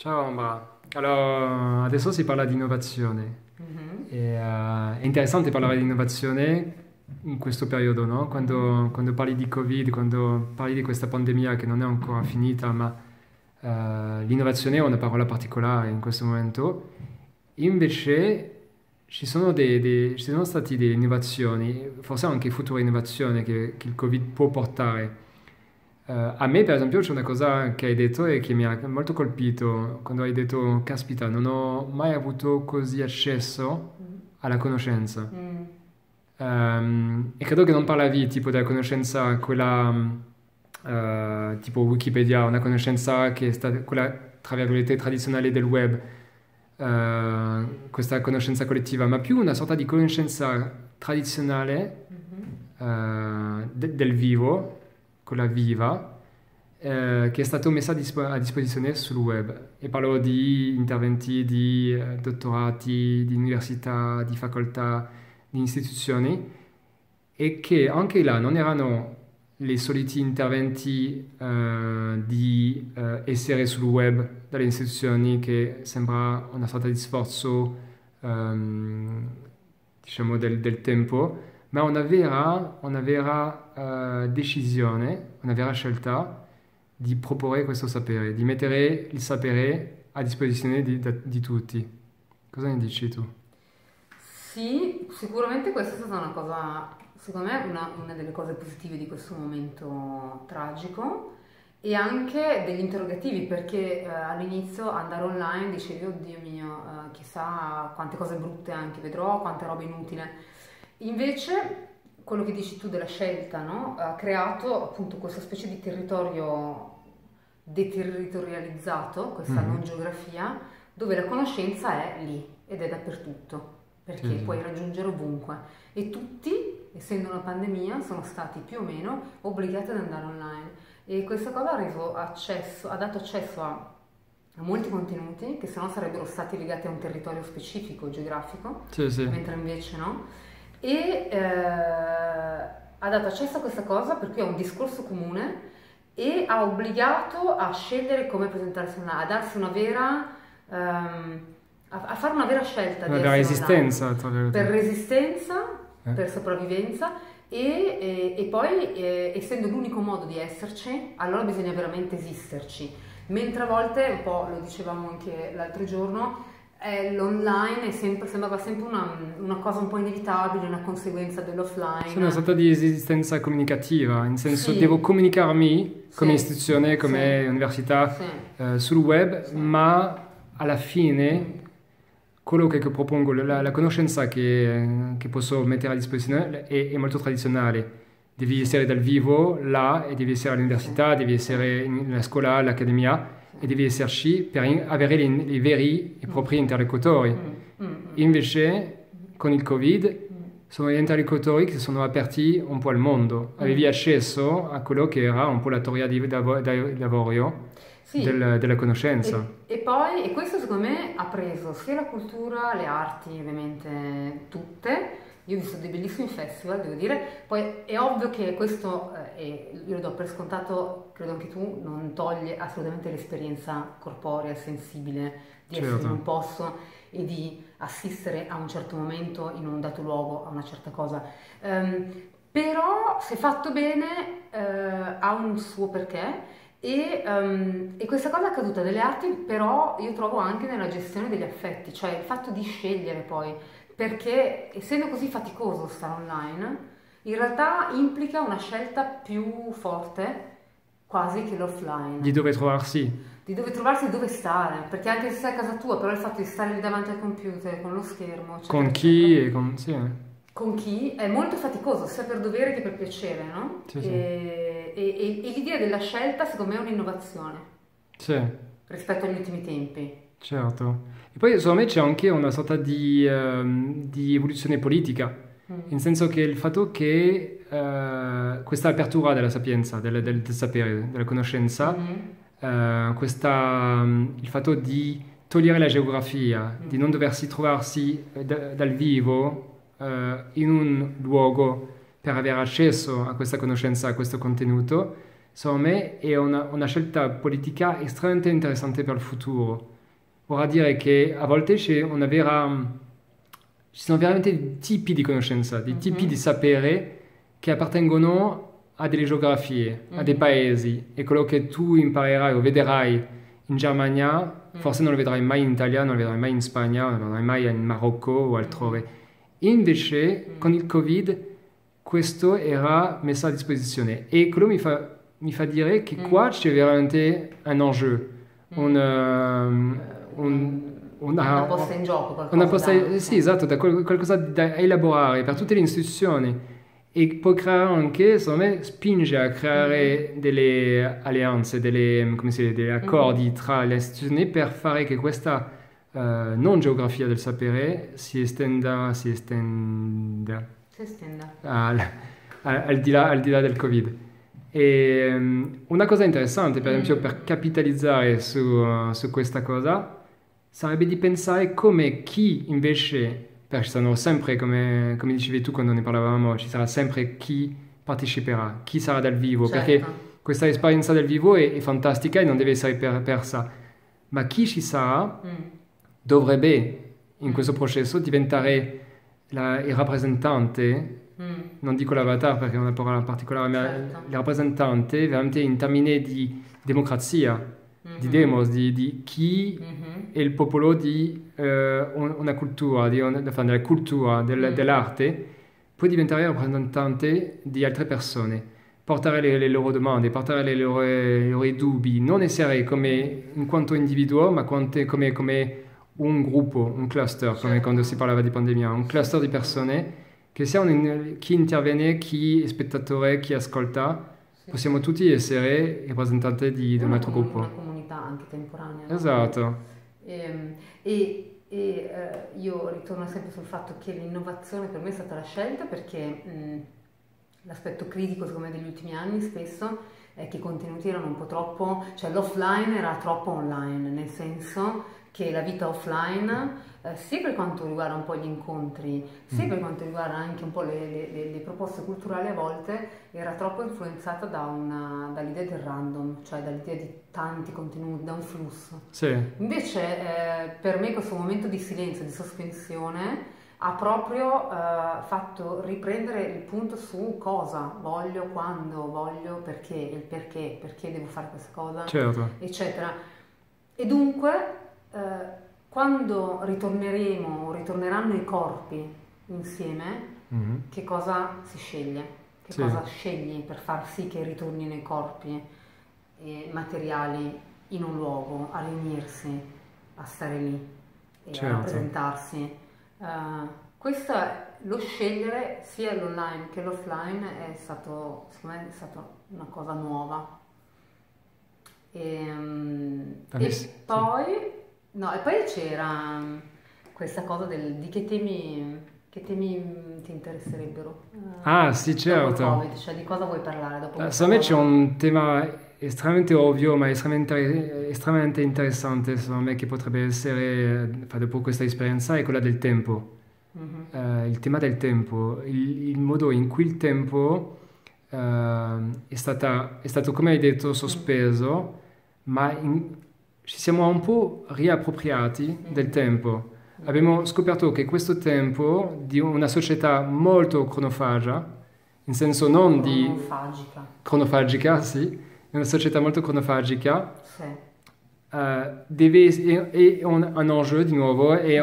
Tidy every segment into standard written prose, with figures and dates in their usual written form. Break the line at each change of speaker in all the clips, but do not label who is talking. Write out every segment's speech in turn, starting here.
Ciao Ambra. Allora, adesso si parla di innovazione.
Mhm.
È interessante parlare di innovazione in questo periodo, no? Quando parli di Covid, quando parli di questa pandemia che non è ancora finita, ma l'innovazione è una parola particolare in questo momento. Invece ci sono state delle innovazioni, forse anche future innovazioni che il Covid può portare. A me, per esempio, c'è una cosa che hai detto e che mi ha molto colpito quando hai detto, caspita, non ho mai avuto così accesso
Mm.
alla conoscenza.
Mm.
E credo che non parlavi tipo della conoscenza, quella tipo Wikipedia, una conoscenza che è stata quella, tra virgolette, tradizionale del web, questa conoscenza collettiva, ma più una sorta di conoscenza tradizionale
Mhm.
del vivo, quella viva, che è stato messa a disposizione sul web. E parlo di interventi di dottorati, di università, di facoltà, di istituzioni, e che anche là non erano i soliti interventi di essere sul web dalle istituzioni che sembra una sorta di sforzo ehm, diciamo del tempo, ma una vera decisione, una vera scelta di proporre questo sapere, di mettere il sapere a disposizione di tutti. Cosa ne dici tu?
Sì, sicuramente questa è stata una cosa, secondo me, una delle cose positive di questo momento tragico e anche degli interrogativi perché all'inizio andare online dicevi, oddio mio, chissà quante cose brutte anche vedrò, quante robe inutili. Invece, quello che dici tu della scelta, no? Ha creato appunto questa specie di territorio deterritorializzato, questa non
Mhm.
geografia, dove la conoscenza è lì ed è dappertutto,
Sì,
perché
sì.
puoi raggiungere ovunque. E tutti, essendo una pandemia, sono stati più o meno obbligati ad andare online. E questa cosa ha dato accesso a molti contenuti che sennò sarebbero stati legati a un territorio specifico, geografico,
Sì, sì.
mentre invece no. E ha dato accesso a questa cosa per cui è un discorso comune e ha obbligato a scegliere come presentarsi online, a darsi una vera, a fare una vera scelta
Una
di
vera
essere online,
esistenza, tra
per
virgolette.
resistenza,
Eh?
per sopravvivenza e poi essendo l'unico modo di esserci, allora bisogna veramente esisterci. Mentre a volte, un po' lo dicevamo anche l'altro giorno, l'online sembrava sempre una cosa un po' inevitabile, una conseguenza
Sì, una
dell'offline.
sorta di esistenza comunicativa, in senso devo
Sì,
comunicarmi come
sì,
istituzione,
sì,
come università
sì,
sul web,
sì.
ma alla fine
Mm,
quello che propongo, la conoscenza che posso mettere a disposizione è molto tradizionale. Devi
sì,
essere dal vivo là e devi essere
sì,
all'università, devi
sì,
essere nella scuola, all'accademia
sì.
e devi esserci per avere i veri e
Mm,
propri interlocutori.
mm, mm, mm,
Invece, con il Covid,
mm,
sono gli interlocutori che si sono aperti un po' al mondo. Avevi
mm.
accesso a quello che era un po' la teoria di lavoro
Sì,
della conoscenza.
e poi, e questo secondo me ha preso sia la cultura, le arti, ovviamente tutte. Io ho visto dei bellissimi festival, devo dire. Poi è ovvio che questo, e io lo do per scontato, credo anche tu, non toglie assolutamente l'esperienza corporea, sensibile di essere in
Certo.
un posto e di assistere a un certo momento in un dato luogo a una certa cosa. Ehm, Però se fatto bene ha un suo perché e questa cosa è accaduta nelle arti, però io trovo anche nella gestione degli affetti, cioè il fatto di scegliere poi, perché essendo così faticoso stare online, in realtà implica una scelta più forte quasi che
Di
l'offline,
dove trovarsi,
di dove trovarsi e dove stare, perché anche se sei a casa tua, però il fatto di stare lì davanti al computer, con lo schermo, eccetera,
con chi
eccetera,
e con... Sì,
con chi è molto faticoso, sia per dovere che per piacere, no?
sì, sì.
E l'idea della scelta, secondo me, è un'innovazione
Sì,
rispetto agli ultimi tempi.
certo. E poi secondo me c'è anche una sorta di evoluzione politica,
Mm.
nel senso che il fatto che questa apertura della sapienza, del sapere, della conoscenza,
Mhm.
il fatto di togliere la geografia, di non
Mhm.
doversi trovarsi dal vivo in un luogo per avere accesso a questa conoscenza, a questo contenuto, secondo me è una scelta politica estremamente interessante per il futuro. Vorrà dire che a volte ci sono veramente tipi di conoscenza, di tipi di sapere che appartengono a delle geografie, a dei paesi, e quello che tu imparerai o vedrai in Germania, forse non lo vedrai mai in Italia, non lo vedrai mai in Spagna, non lo vedrai mai in Marocco o altrove. Invece, con il Covid, questo era messo a disposizione, e quello mi fa dire che qua c'è veramente un enjeu,
Una posta in gioco,
una
qualcosa da...
sì, esatto, qualcosa da elaborare per tutte le istituzioni, e può creare anche, secondo me, spinge a creare delle alleanze, come si dice, degli accordi tra le istituzioni per fare che questa non geografia del sapere si estenda
Si estenda.
al di là del Covid. E una cosa interessante, per esempio, per capitalizzare su questa cosa, sarebbe di pensare come chi invece, perché ci saranno sempre, come dicevi tu quando ne parlavamo, ci sarà sempre chi parteciperà, chi sarà dal vivo, perché
Certo.
questa esperienza del vivo è fantastica e non deve essere persa, ma chi ci sarà dovrebbe in questo processo diventare il rappresentante, non dico l'avatar perché è una parola particolare, ma
Certo.
il rappresentante veramente in termini di democrazia, di demos, di chi è il popolo di una cultura, della cultura, dell'arte, può diventare rappresentante di altre persone, portare le loro domande, portare i loro dubbi, non essere come in quanto individuo, ma come un gruppo, un cluster, come quando si parlava di pandemia, un cluster di persone che sia chi interviene, chi è spettatore, chi ascolta, possiamo tutti essere rappresentanti di un altro
Una
gruppo.
comunità anche temporanea, no?
Esatto,
Io ritorno sempre sul fatto che l'innovazione per me è stata la scelta, perché l'aspetto critico secondo me degli ultimi anni spesso è che i contenuti erano un po' troppo, cioè l'offline era troppo online, nel senso che la vita offline, sia per quanto riguarda un po' gli incontri, sia per quanto riguarda anche un po' le proposte culturali, a volte era troppo influenzata dall'idea del random, cioè dall'idea di tanti contenuti, da un flusso.
sì,
Invece per me questo momento di silenzio, di sospensione, ha proprio fatto riprendere il punto su cosa voglio, quando voglio, perché devo fare questa cosa,
certo,
eccetera. E dunque, quando ritorneranno i corpi insieme, che cosa si sceglie? Che
sì,
cosa scegli per far sì che ritornino i corpi materiali in un luogo, a riunirsi, a stare lì e a
certo,
rappresentarsi? Questo è lo scegliere, sia l'online che l'offline, secondo me è stata una cosa nuova.
sì.
Poi, no, e poi c'era questa cosa di che temi ti interesserebbero
Ah, sì,
dopo il
certo.
Covid, cioè di cosa vuoi parlare dopo questa
Secondo me c'è
cosa?
un tema estremamente ovvio, ma estremamente interessante, secondo me, che potrebbe essere, dopo questa esperienza, è quella del tempo. Il tema del tempo, il modo in cui il tempo è stato, come hai detto, sospeso, ma ci siamo un po' riappropriati del tempo. Abbiamo scoperto che questo tempo di una società molto cronofagia, in senso non di
Cronofagica,
cronofagica, sì, una società molto cronofagica,
sì,
è un enjeu di nuovo, è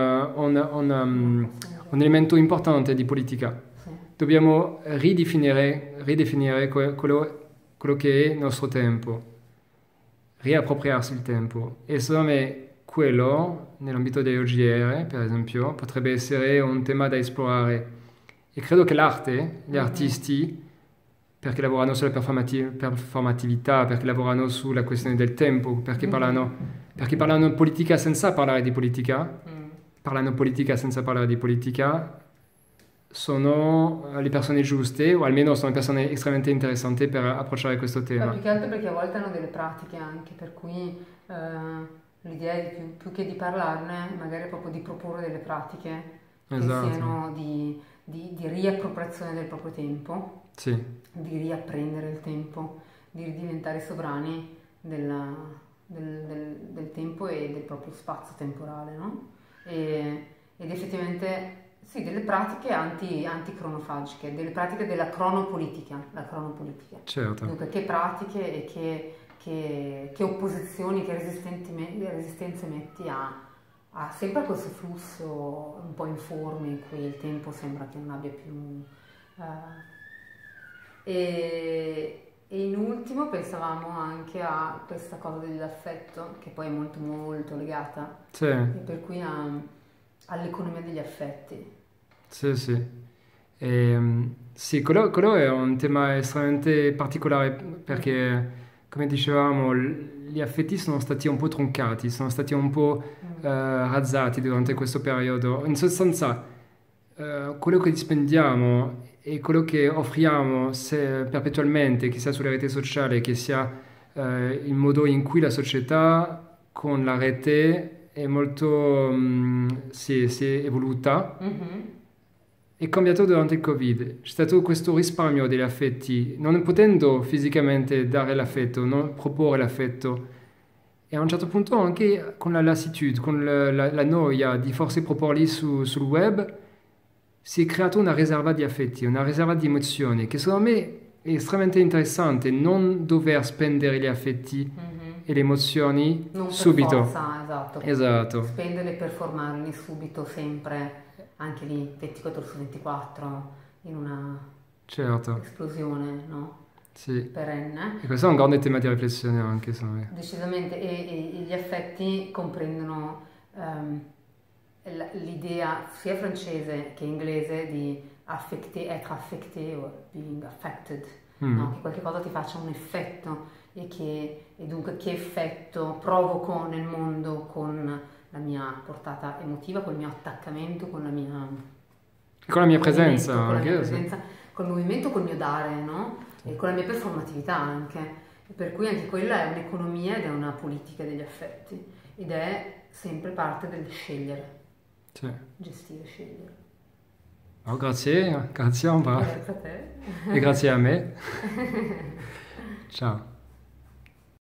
un elemento importante di politica.
sì.
Dobbiamo ridefinire quello che è il nostro tempo, riappropriarsi il tempo. E secondo me quello, nell'ambito delle OGR, per esempio, potrebbe essere un tema da esplorare. E credo che l'arte, gli artisti, perché lavorano sulla performatività, perché lavorano sulla questione del tempo, perché parlano politica senza parlare di politica, parlano politica senza parlare di politica, sono le persone giuste, o almeno sono persone estremamente interessanti per approcciare questo
Ma
tema.
più che altro perché a volte hanno delle pratiche anche, per cui l'idea è più che di parlarne, magari è proprio di proporre delle pratiche che
Esatto,
siano di riappropriazione del proprio tempo,
sì,
di riapprendere il tempo. di diventare sovrani del tempo e del proprio spazio temporale, no? Ed effettivamente sì, delle pratiche anticronofagiche, delle pratiche della cronopolitica, la cronopolitica.
certo.
Dunque, che pratiche e che opposizioni, che resistenze metti sempre a questo flusso un po' informe in cui il tempo sembra che non abbia più... e in ultimo pensavamo anche a questa cosa dell'affetto, che poi è molto molto legata,
Sì,
e per cui all'economia degli affetti.
sì, sì. Sì, quello è un tema estremamente particolare perché, come dicevamo, gli affetti sono stati un po' troncati, sono stati un po' razzati durante questo periodo. In sostanza, quello che spendiamo e quello che offriamo perpetualmente, che sia sulle reti sociali, che sia il modo in cui la società con la rete è molto, si è evoluta,
Mhm.
è cambiato durante il Covid. C'è stato questo risparmio degli affetti, non potendo fisicamente dare l'affetto, non proporre l'affetto. E a un certo punto anche con la lassitude, con la noia di forse proporli sul web, si è creata una riserva di affetti, una riserva di emozioni, che secondo me è estremamente interessante, non dover spendere gli affetti
Mhm.
e le emozioni
Non per
subito.
forza, esatto,
Esatto,
spenderli per formarli subito, sempre, anche lì 24 su 24, in una
certo,
esplosione, no?
sì.
Perenne.
E questo è un grande tema di riflessione anche, secondo me.
Decisamente, e gli affetti comprendono l'idea sia francese che inglese di être affecté o being affected, no?
Mm.
Che qualche cosa ti faccia un effetto e dunque che effetto provoco nel mondo con la mia portata emotiva, col mio attaccamento, con la mia
E con la mia
movimento,
presenza
con la mia
anche, sì.
presenza, col movimento, col mio dare, no? E con la mia performatività anche. Per cui anche quella è un'economia ed è una politica degli affetti ed è sempre parte del scegliere,
Sì.
gestire, scegliere.
Oh, grazie, grazie Ambra.
Grazie a te.
E grazie a me. Ciao.